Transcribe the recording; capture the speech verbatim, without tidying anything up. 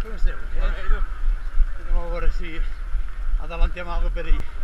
Come stai? Eh? Andiamo a vedere se avantiamo per lì.